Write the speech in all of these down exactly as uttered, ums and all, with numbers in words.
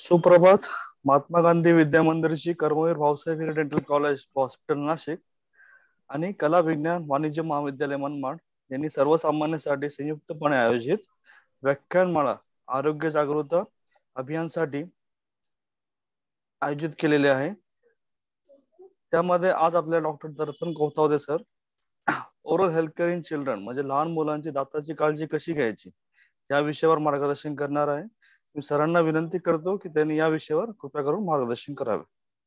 सुप्रभात. महात्मा गांधी विद्या मंदिरची Karmaveer Bhausaheb Hire dental college hospital Nashik आणि कला विज्ञान वाणिज्य महाविद्यालय मनमाड यांनी सर्वसामान्यांसाठी संयुक्तपणे आयोजित व्याख्यानमाला आरोग्य जागृती अभियानसाठी आयोजित केलेले आहे. त्यामध्ये आज आपल्या doctor Darpan Kothawade sir oral health care in children म्हणजे लहान मुलांची दाताची काळजी कशी घ्यायची या विषयावर मार्गदर्शन करणार आहे. मी सरांना विनंती करतो की त्यांनी या विषयावर कृपया करून मार्गदर्शन करावे.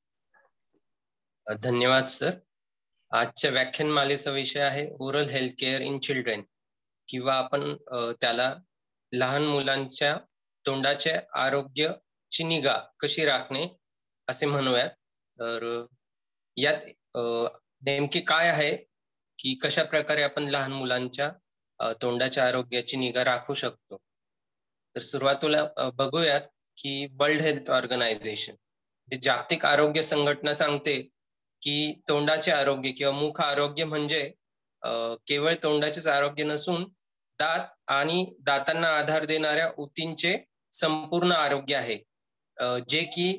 धन्यवाद सर. आजच्या व्याख्यानमालेचा विषय आहे oral health care in children किंवा आपण त्याला लहान मुलांच्या तोंडाचे आरोग्याची निगा कशी राखणे असे म्हणूयात. तर यात नेमके काय आहे की कशा प्रकारे आपण लहान मुलांच्या तोंडाच्या आरोग्याची निगा राखू शकतो. तर सुरुवातीला बघूयात की वर्ल्ड हेल्थ ऑर्गनायझेशन जागतिक आरोग्य संघटना सांगते की तोंडाचे आरोग्य किंवा मुख आरोग्य म्हणजे केवळ तोंडाचेच आरोग्य नसून दात आणि दातांना आधार देणाऱ्या ऊतींचे संपूर्ण आरोग्य आहे, जे की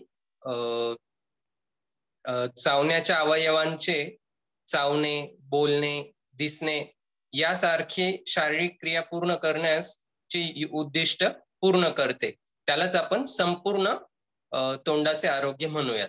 चावण्याच्या अवयवांचे चावणे, बोलणे, दिसणे यासारखे शारीरिक क्रिया पूर्ण करण्याचे उद्दिष्ट पूर्ण करते. त्यालाच आपण संपूर्ण तोंडाचे आरोग्य म्हणूयात.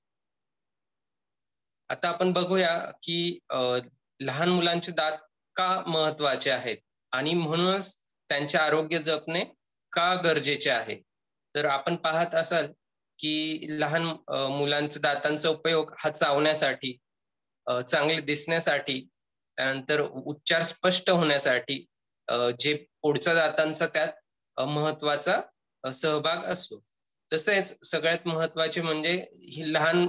आता आपण बघूया की लहान मुलांचे दात का महत्वाचे आहेत आणि म्हणूनच त्यांचे आरोग्य जपणे का गरजेचे आहे. तर आपण पाहत असाल की लहान मुलांच्या दातांचा उपयोग हा चावण्यासाठी, चांगले दिसण्यासाठी, त्यानंतर उच्चार स्पष्ट होण्यासाठी, जे पुढच्या दातांचा त्यात महत्वाचा सहभाग असतो. तसेच सगळ्यात महत्वाचे म्हणजे ही लहान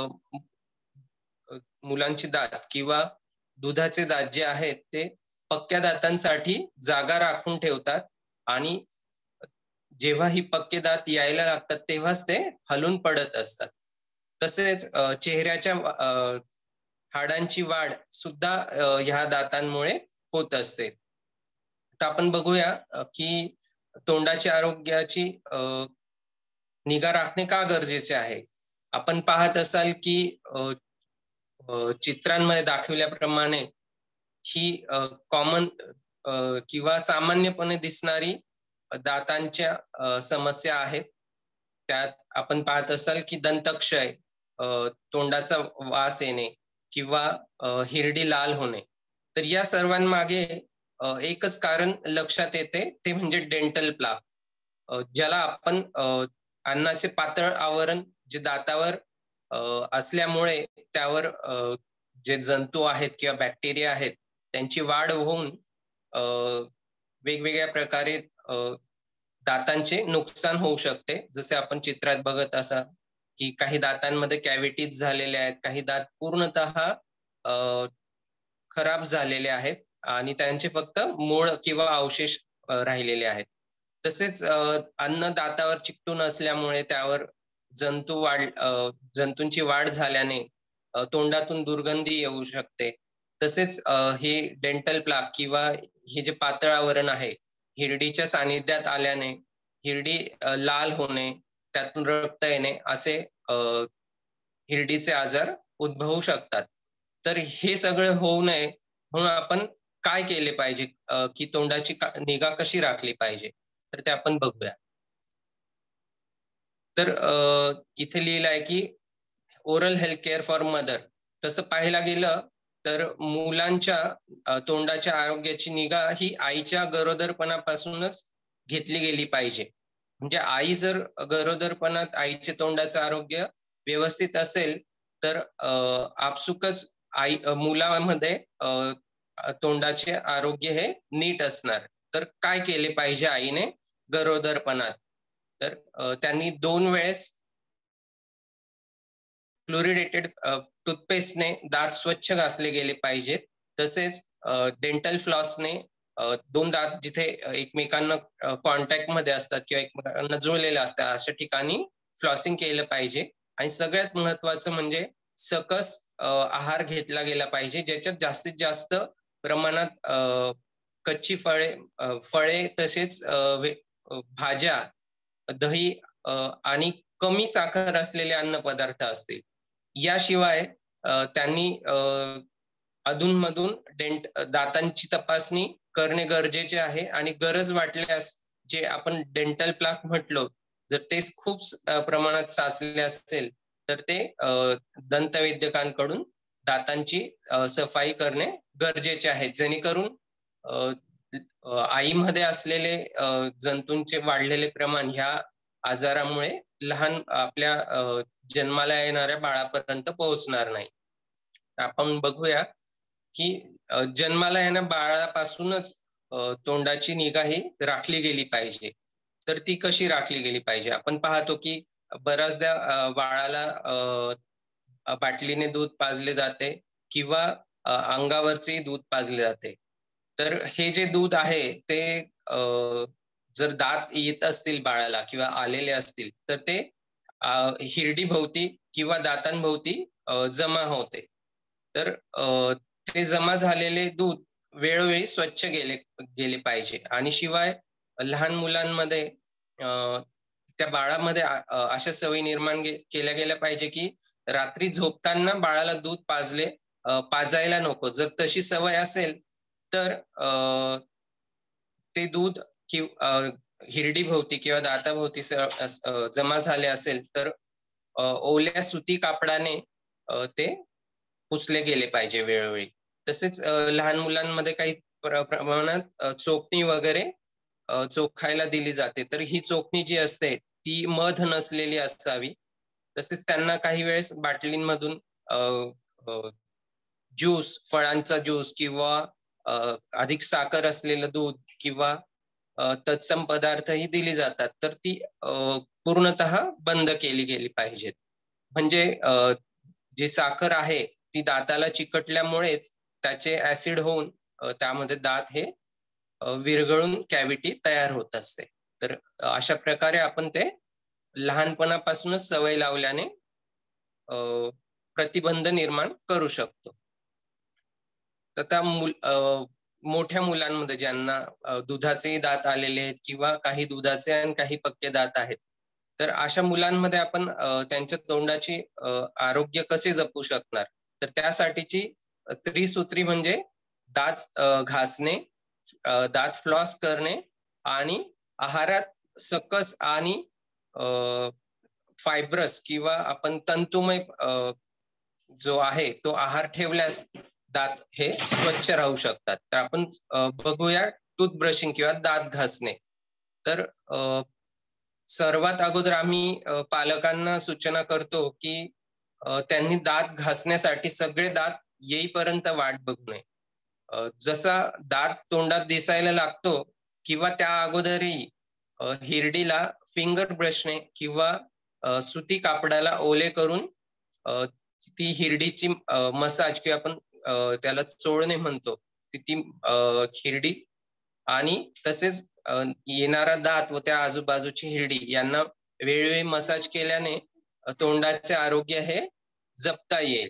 मुलांची दात किंवा दुधाचे दात जे आहेत ते पक्क्या दातांसाठी जागा राखून ठेवतात आणि जेव्हा ही पक्के दात यायला लागतात तेव्हाच ते हलून पडत असतात. तसेच चेहऱ्याच्या हाडांची वाढ सुद्धा ह्या दातांमुळे होत असते. आता आपण बघूया की तोंडाच्या आरोग्याची निगा राखणे का गरजेचे आहे. आपण पाहत असाल की चित्रांमध्ये दाखवल्याप्रमाणे ही कॉमन किंवा सामान्यपणे दिसणारी दातांच्या समस्या आहेत. त्यात आपण पाहत असाल की दंतक्षय, तोंडाचा वास येणे किंवा हिरडी लाल होणे. तर या सर्वांमागे एकच कारण लक्षात येते, ते म्हणजे डेंटल प्लाक, ज्याला आपण अन्नाचे पातळ आवरण जे दातावर असल्यामुळे त्यावर जे जंतू आहेत किंवा बॅक्टेरिया आहेत त्यांची वाढ होऊन वेगवेगळ्या प्रकारे दातांचे नुकसान होऊ शकते. जसे आपण चित्रात बघत असाल की काही दातांमध्ये कॅव्हिटीज झालेल्या आहेत, काही दात पूर्णतः खराब झालेले आहेत आणि त्यांचे फक्त मूळ किंवा अवशेष राहिलेले आहेत. तसेच अन्न दातावर चिकटून असल्यामुळे त्यावर जंतू वाढ जंतूंची वाढ झाल्याने तोंडातून दुर्गंधी येऊ शकते. तसेच हे डेंटल प्लाक किंवा हे जे पातळ आवरण आहे हिरडीच्या सानिध्यात आल्याने हिरडी लाल होणे, त्यातून रक्त येणे असे हिरडीचे आजार उद्भवू शकतात. तर हे सगळं होऊ नये म्हणून आपण काय केले पाहिजे की तोंडाची निगा कशी राखली पाहिजे, तर ते आपण बघूया. तर इथे लिहिलं आहे की oral health care for mother. तसं पाहायला गेलं तर मुलांच्या तोंडाच्या आरोग्याची निगा ही आईच्या गरोदरपणापासूनच घेतली गेली पाहिजे. म्हणजे आई जर गरोदरपणात आईचे तोंडाचं आरोग्य व्यवस्थित असेल तर आपसुकच आई मुलामध्ये तोंडाचे आरोग्य हे नीट असणार. तर काय केले पाहिजे आईने गरोदरपणात, तर त्यांनी दोन वेळेस फ्लोरिडेटेड टूथपेस्टने दात स्वच्छ घासले गेले पाहिजेत. तसेच डेंटल फ्लॉसने दोन दात जिथे एकमेकांना कॉन्टॅक्ट मध्ये असतात किंवा एकमेकांना जुळलेले असतात अशा ठिकाणी फ्लॉसिंग केलं पाहिजे. आणि सगळ्यात महत्वाचं म्हणजे सकस आहार घेतला गेला पाहिजे, ज्याच्यात जास्तीत जास्त प्रमाणात कच्ची फळे फळे तसेच भाज्या, दही आणि कमी साखर असलेले अन्नपदार्थ असतील. याशिवाय त्यांनी अधूनमधून डेंट दातांची तपासणी करणे गरजेचे आहे आणि गरज वाटल्यास जे आपण डेंटल प्लाक म्हटलो, जर ते खूप प्रमाणात साचले असेल तर ते दंतवैद्यकांकडून दातांची सफाई करणे गरजेचे आहे, जेणेकरून आईमध्ये असलेले जंतूंचे वाढलेले प्रमाण ह्या आजारामुळे लहान आपल्या जन्माला येणाऱ्या बाळापर्यंत पोहोचणार नाही. आपण बघूया की जन्माला येणाऱ्या बाळापासूनच तोंडाची निगा ही राखली गेली पाहिजे. तर ती कशी राखली गेली पाहिजे? आपण पाहतो की बऱ्याचदा बाळाला बाटलीने दूध पाजले जाते किंवा अंगावरचे दूध पाजले जाते. तर हे जे दूध आहे ते जर दात येत असतील बाळाला किंवा आलेले असतील तर ते हिरडी भोवती किंवा दातांभोवती जमा होते. तर ते जमा झालेले दूध वेळोवेळी स्वच्छ गेले गेले पाहिजे आणि शिवाय लहान मुलांमध्ये त्या बाळामध्ये अशा सवयी निर्माण केल्या गेल्या पाहिजे की रात्री झोपताना बाळाला दूध पाजले पाजायला नको. जर तशी सवय असेल तर ते दूध किंवा हिरडी भोवती किंवा दाताभोवती जमा झाले असेल तर ओल्या सुती कापडाने ते पुसले गेले पाहिजे वेळोवेळी. तसेच लहान मुलांमध्ये काही प्रमाणात चोखणी वगैरे चोखायला दिली जाते. तर ही चोखणी जी असते ती मध नसलेली असावी. तसेच त्यांना काही वेळेस बाटलींमधून ज्यूस, फळांचा ज्यूस किंवा अधिक साखर असलेलं दूध किंवा तत्सम पदार्थही दिली जातात. तर ती पूर्णतः बंद केली गेली पाहिजेत. म्हणजे जी साखर आहे ती दाताला चिकटल्यामुळेच त्याचे ऍसिड होऊन त्यामध्ये दात हे विरघळून कॅव्हिटी तयार होत असते. तर अशा प्रकारे आपण ते लहानपणापासूनच सवय लावल्याने प्रतिबंध निर्माण करू शकतो. आता मुल मोठ्या मुलांमध्ये ज्यांना दुधाचे दात आलेले आहेत किंवा काही दुधाचे आणि काही पक्के दात आहेत, तर अशा मुलांमध्ये आपण त्यांच्या तोंडाची आरोग्य कसे जपू शकणार? तर त्यासाठीची त्रिसूत्री म्हणजे दात घासणे, दात फ्लॉस करणे आणि आहारात सकस आणि फायब्रस किंवा आपण तंतुमय जो आहे तो आहार ठेवल्यास दात हे स्वच्छ राहू शकतात. तर आपण बघूया टूथब्रशिंग किंवा दात घासणे. तर सर्वात अगोदर आम्ही पालकांना सूचना करतो की त्यांनी दात घासण्यासाठी सगळे दात येईपर्यंत वाट बघू नये. जसा दात तोंडात दिसायला लागतो किंवा त्या अगोदरही हिरडीला फिंगर ब्रशने किंवा सुती कापडाला ओले करून ती हिरडीची मसाज किंवा आपण त्याला चोळणे म्हणतो, ती हिरडी आणि तसेच येणारा दात व त्या आजूबाजूची हिरडी यांना वेळोवेळी मसाज केल्याने तोंडाचे आरोग्य हे जपता येईल.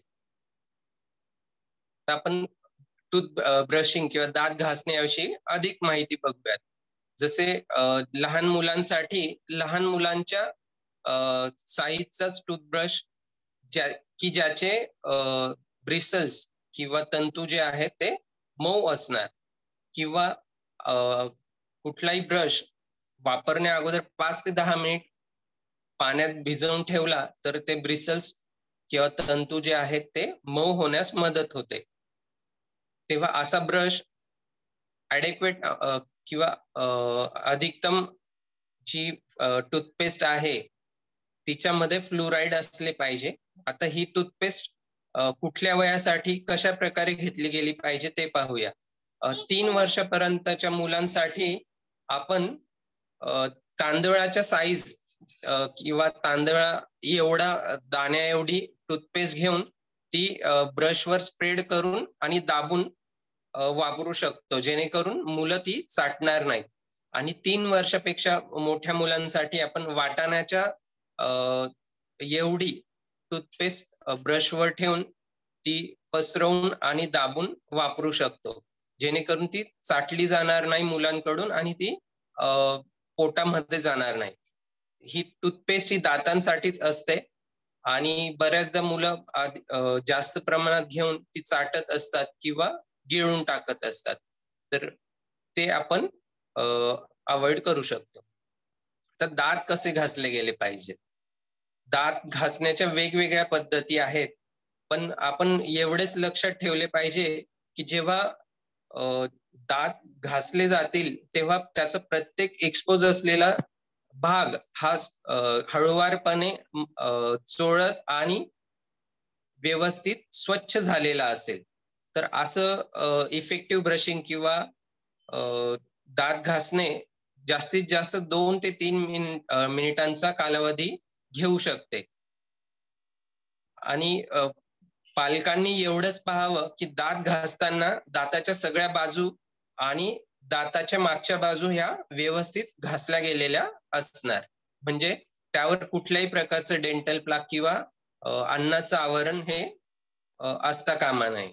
आपण टूथ ब्रशिंग किंवा दात घासण्याविषयी अधिक माहिती बघूयात. जसे लहान मुलांसाठी लहान मुलांच्या साईजचाच टूथब्रश ज्या की ज्याचे ब्रिसल्स किंवा तंतू जे आहेत ते मऊ असणार किंवा कुठलाही ब्रश वापरण्या अगोदर पाच ते दहा मिनिट पाण्यात भिजवून ठेवला तर ते ब्रिसल्स किंवा तंतू जे आहेत ते मऊ होण्यास मदत होते. तेव्हा असा ब्रश ॲडेक्वेट किंवा अधिकतम जी टूथपेस्ट आहे तिच्यामध्ये फ्लोराईड असले पाहिजे. आता ही टूथपेस्ट कुठल्या वयासाठी कशा प्रकारे घेतली गेली पाहिजे ते पाहूया. तीन वर्षापर्यंतच्या मुलांसाठी आपण तांदळाच्या साईज किंवा तांदळा एवढा दाण्या एवढी टूथपेस्ट घेऊन ती ब्रशवर स्प्रेड करून आणि दाबून वापरू शकतो, जेणेकरून मुलं ती चाटणार नाहीत. आणि तीन वर्षापेक्षा मोठ्या मुलांसाठी आपण वाटाण्याच्या एवढी टूथपेस्ट ब्रशवर ठेवून ती पसरवून आणि दाबून वापरू शकतो, जेणेकरून ती चाटली जाणार नाही मुलांकडून आणि ती पोटामध्ये जाणार नाही. ही टूथपेस्ट ही दातांसाठीच असते आणि बऱ्याचदा मुलं जास्त प्रमाणात घेऊन ती चाटत असतात किंवा गिळून टाकत असतात. तर ते आपण अवॉइड करू शकतो. तर दात कसे घासले गेले पाहिजे? दात घासण्याच्या वेगवेगळ्या पद्धती आहेत, पण आपण एवढेच लक्षात ठेवले पाहिजे की जेव्हा दात घासले जातील तेव्हा त्याचा प्रत्येक एक्सपोज असलेला भाग हा हळूवारपणे चोळत आणि व्यवस्थित स्वच्छ झालेला असेल. तर असं इफेक्टिव्ह ब्रशिंग किंवा दात घासणे जास्तीत जास्त दोन ते तीन मिनिट मिनिटांचा कालावधी घेऊ शकते. आणि पालकांनी एवढंच पाहावं की दात घासताना दाताच्या सगळ्या बाजू आणि दाताच्या मागच्या बाजू ह्या व्यवस्थित घासल्या गेलेल्या असणार. म्हणजे त्यावर कुठल्याही प्रकारचं डेंटल प्लाक किंवा अन्नाचं आवरण हे असता कामा नये.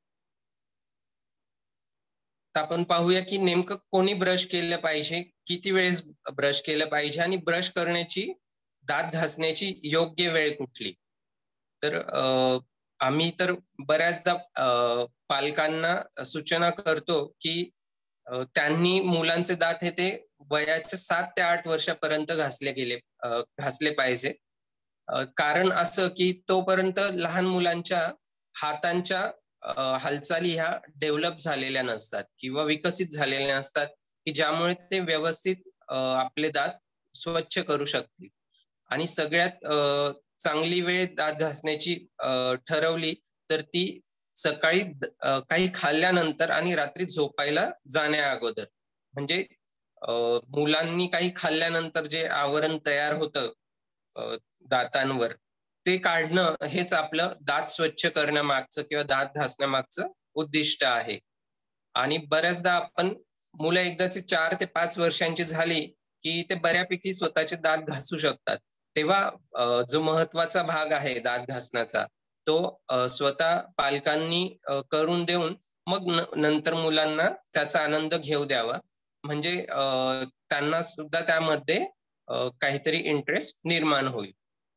तर आपण पाहूया की नेमकं कोणी ब्रश केलं पाहिजे, किती वेळेस ब्रश केलं पाहिजे आणि ब्रश करण्याची, दात घासण्याची योग्य वेळ कुठली. तर आम्ही तर बऱ्याचदा पालकांना सूचना करतो की त्यांनी मुलांचे दात हे ते वयाच्या सात ते आठ वर्षापर्यंत घासले गेले घासले पाहिजे. कारण असं की तोपर्यंत लहान मुलांच्या हातांच्या हालचाली ह्या डेव्हलप झालेल्या नसतात किंवा विकसित झालेल्या नसतात की ज्यामुळे ते व्यवस्थित आपले दात स्वच्छ करू शकतील. आणि सगळ्यात चांगली वेळ दात घासण्याची ठरवली तर ती सकाळी काही खाल्ल्यानंतर आणि रात्री झोपायला जाण्या अगोदर. म्हणजे मुलांनी काही खाल्ल्यानंतर जे आवरण तयार होतं दातांवर ते काढणं हेच आपलं दात स्वच्छ करण्यामागचं किंवा दात घासण्यामागचं उद्दिष्ट आहे. आणि बऱ्याचदा आपण मुलं एकदाची चार ते पाच वर्षांची झाली की ते बऱ्यापैकी स्वतःचे दात घासू शकतात. तेव्हा जो महत्वाचा भाग आहे दात घासण्याचा तो स्वतः पालकांनी करून देऊन मग नंतर मुलांना त्याचा आनंद घेऊ द्यावा. म्हणजे त्यांना सुद्धा त्यामध्ये काहीतरी इंटरेस्ट निर्माण होईल.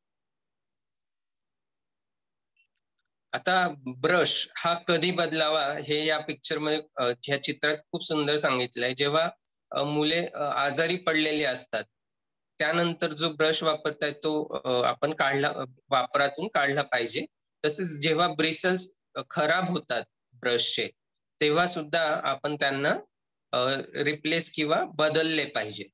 आता ब्रश हा कधी बदलावा हे या पिक्चर मध्ये ह्या चित्रात खूप सुंदर सांगितलंय. जेव्हा मुले आजारी पडलेली असतात त्यानंतर जो ब्रश वापरतायत तो आपण काढला वापरातून काढला पाहिजे. तसेच जेव्हा ब्रिसल्स खराब होतात ब्रशचे तेव्हा सुद्धा आपण त्यांना रिप्लेस किंवा बदलले पाहिजे.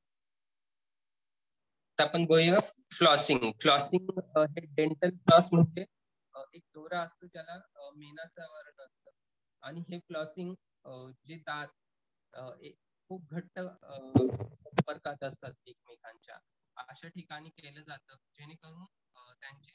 तर आपण बघूया फ्लॉसिंग. फ्लॉसिंग हे डेंटल फ्लॉस म्हणजे एक दोरा असतो त्याला मेणाचं आवरण असतं आणि हे फ्लॉसिंग जे दात खूप घट्ट संपर्कात असतात एकमेकांच्या अशा ठिकाणी केलं जातं जेणेकरून त्यांचे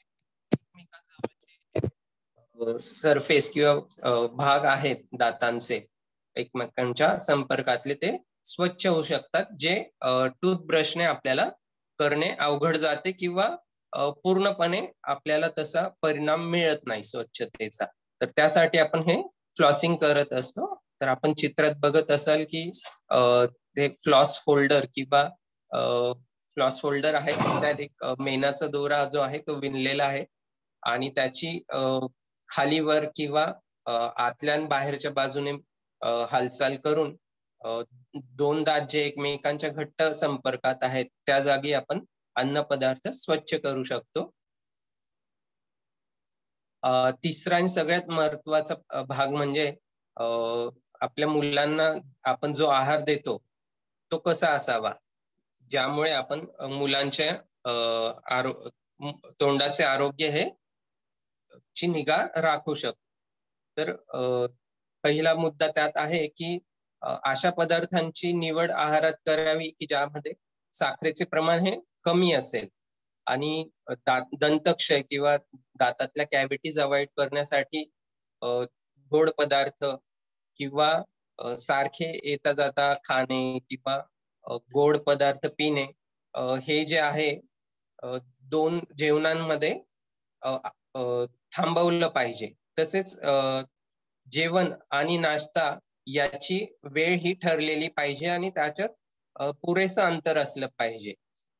एकमेकांजवळचे सरफेस किंवा भाग आहेत दातांचे एकमेकांच्या संपर्कातले ते स्वच्छ होऊ शकतात, जे टूथब्रशने आपल्याला करणे अवघड जाते किंवा पूर्णपणे आपल्याला तसा परिणाम मिळत नाही स्वच्छतेचा. तर त्यासाठी आपण हे फ्लॉसिंग करत असतो. तर आपण चित्रात बघत असाल की ते फ्लॉस होल्डर किंवा फ्लॉस होल्डर आहे त्यात एक मेणाचा दोरा जो आहे तो विणलेला आहे आणि त्याची खालीवर किंवा आतल्या बाहेरच्या बाजूने हालचाल करून दोन दात जे एकमेकांच्या घट्ट संपर्कात आहेत त्या जागी आपण अन्न पदार्थ स्वच्छ करू शकतो. तिसरा आणि सगळ्यात महत्वाचा भाग म्हणजे आपल्या मुलांना आपण जो आहार देतो तो कसा असावा, ज्यामुळे आपण मुलांच्या आरो तोंडाचे आरोग्य हे ची निगा राखू शकतो. तर पहिला मुद्दा त्यात आहे की अशा पदार्थांची निवड आहारात करावी की ज्यामध्ये साखरेचे प्रमाण हे कमी असेल आणि दंतक्षय किंवा दातातल्या कॅव्हिटीज अवॉइड करण्यासाठी गोड पदार्थ किंवा सारखे येता जाता खाणे किंवा गोड पदार्थ पिणे हे जे आहे दोन जेवणांमध्ये थांबवलं पाहिजे. तसेच जेवण आणि नाश्ता याची वेळ ही ठरलेली पाहिजे आणि त्याच्यात पुरेसं अंतर असलं पाहिजे.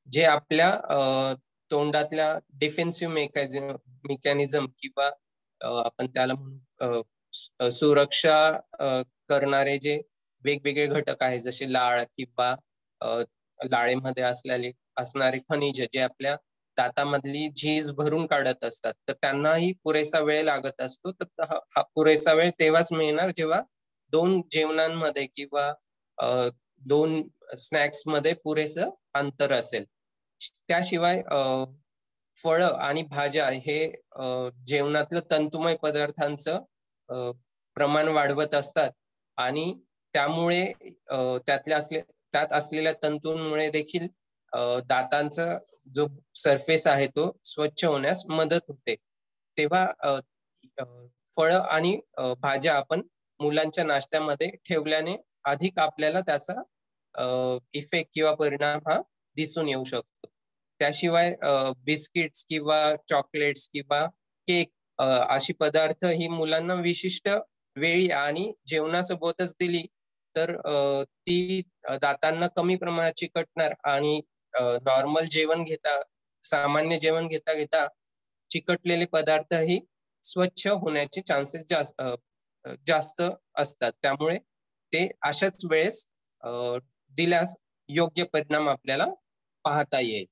जे आपल्या तोंडातल्या डिफेन्सिव्ह मेकॅनिझम मेकॅनिझम किंवा आपण त्याला म्हणू सुरक्षा करणारे जे वेगवेगळे घटक आहेत, जसे लाळ किंवा लाळेमध्ये असलेले असणारे खनिज जे आपल्या दातामधली झीज भरून काढत असतात, तर त्यांनाही पुरेसा वेळ लागत असतो. तर हा पुरेसा वेळ तेव्हाच मिळणार जेव्हा दोन जेवणांमध्ये किंवा दोन स्नॅक्स मध्ये पुरेसं अंतर असेल. त्याशिवाय फळं आणि भाज्या हे जेवणातलं तंतुमय पदार्थांचं प्रमाण वाढवत असतात आणि त्यामुळे त्यातल्या असले त्यात असलेल्या तंतूंमुळे देखील दातांचा जो सरफेस आहे तो स्वच्छ होण्यास मदत होते. तेव्हा फळं आणि भाज्या आपण मुलांच्या नाश्त्यामध्ये ठेवल्याने अधिक आपल्याला त्याचा इफेक्ट किंवा परिणाम हा दिसून येऊ शकतो. त्याशिवाय बिस्किट्स किंवा चॉकलेट्स किंवा केक अशी पदार्थ ही मुलांना विशिष्ट वेळी आणि जेवणासोबतच दिली तर ती दातांना कमी प्रमाणात चिकटणार आणि नॉर्मल जेवण घेता सामान्य जेवण घेता घेता चिकटलेले पदार्थ ही स्वच्छ होण्याचे चान्सेस जास्त जास्त असतात. त्यामुळे ते अशाच वेळेस दिल्यास योग्य परिणाम आपल्याला पाहता येईल.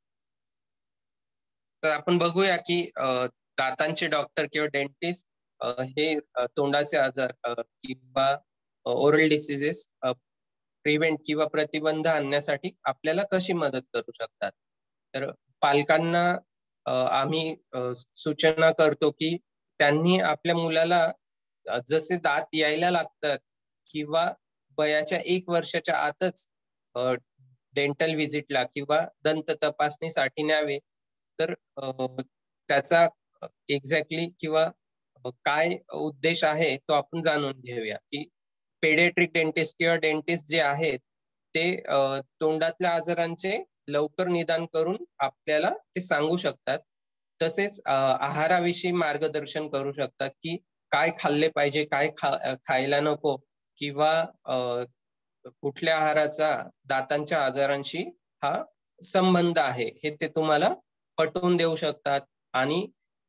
तर आपण बघूया की दातांचे डॉक्टर किंवा डेंटिस्ट हे तोंडाचे आजार किंवा ओरल डिसीजेस प्रिव्हेंट किंवा प्रतिबंध आणण्यासाठी आपल्याला कशी मदत करू शकतात. तर पालकांना आम्ही सूचना करतो की त्यांनी आपल्या मुलाला जसे दात यायला लागतात किंवा वयाच्या एक वर्षाच्या आतच डेंटल व्हिजिटला किंवा दंत तपासणीसाठी न्यावे. तर त्याचा एक्झॅक्टली किंवा काय उद्देश आहे तो आपण जाणून घेऊया की पेडियाट्रिक डेंटिस्ट किंवा डेंटिस्ट जे आहेत ते तोंडातल्या आजारांचे लवकर निदान करून आपल्याला ते सांगू शकतात. तसेच आहाराविषयी मार्गदर्शन करू शकतात की काय खाल्ले पाहिजे, काय खा खायला नको किंवा कुठल्या आहाराचा दातांच्या आजारांशी हा संबंध आहे हे ते तुम्हाला पटवून देऊ शकतात आणि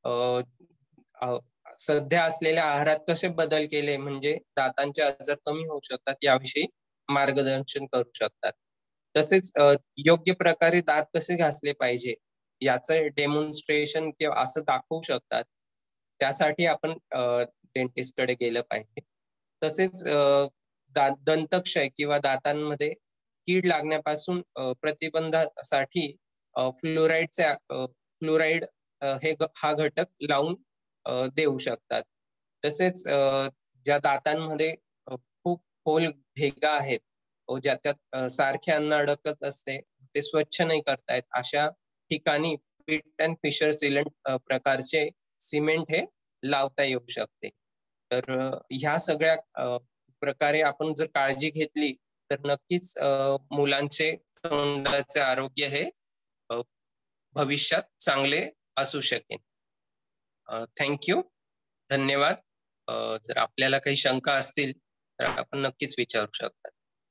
सध्या असलेल्या आहारात कसे बदल केले म्हणजे दातांचे आजार कमी होऊ शकतात याविषयी मार्गदर्शन करू शकतात. तसेच योग्य प्रकारे दात कसे घासले पाहिजे याचं डेमॉन्स्ट्रेशन किंवा असं दाखवू शकतात. त्यासाठी आपण डेंटिस्ट कडे गेलं पाहिजे. तसेच दंतक्षय किंवा दातांमध्ये कीड लागण्यापासून प्रतिबंधासाठी फ्लोराईडचे फ्लोराईड हे हा घटक लावून देऊ शकतात. तसेच ज्या दातांमध्ये खूप खोल भेगा आहेत ज्याच्यात सारखे अन्न अडकत असते ते स्वच्छ नाही करतायत अशा ठिकाणी पिट अँड फिशर सिलेंट प्रकारचे सिमेंट हे लावता येऊ शकते. तर ह्या सगळ्या प्रकारे आपण जर काळजी घेतली तर नक्कीच मुलांचे तोंडाचे आरोग्य हे भविष्यात चांगले असू शकेल. थँक्यू, धन्यवाद. जर आपल्याला काही शंका असतील तर आपण नक्कीच विचारू शकता.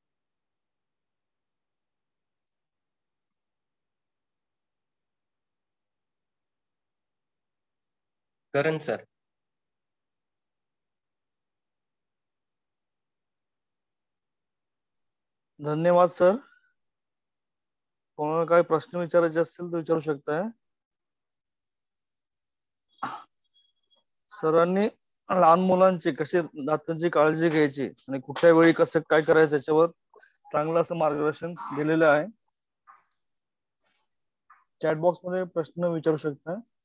करण सर. धन्यवाद सर. कोणाला काही प्रश्न विचारायचे असतील तर विचारू शकताय. सरांनी लहान मुलांची कशी दातांची काळजी घ्यायची आणि कुठल्या वेळी कसं काय करायचं याच्यावर चांगलं असं मार्गदर्शन दिलेलं आहे. चॅट बॉक्स मध्ये प्रश्न विचारू शकता.